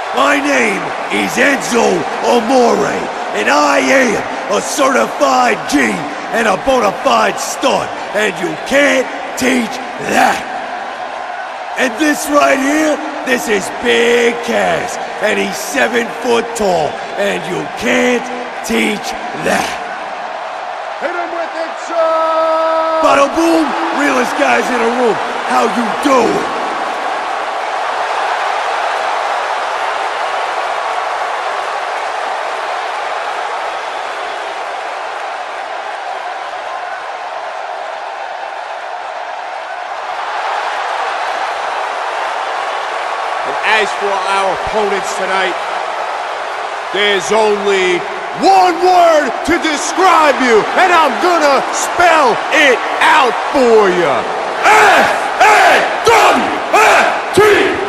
My name is Enzo Amore, and I am a certified G and a bona fide stud, and you can't teach that. And this right here, this is Big Cass, and he's 7 foot tall, and you can't teach that. Hit him with it, son! Bada boom, realest guys in the room, how you do? As for our opponents tonight, there's only one word to describe you, and I'm gonna spell it out for you. S-A-W-F-T!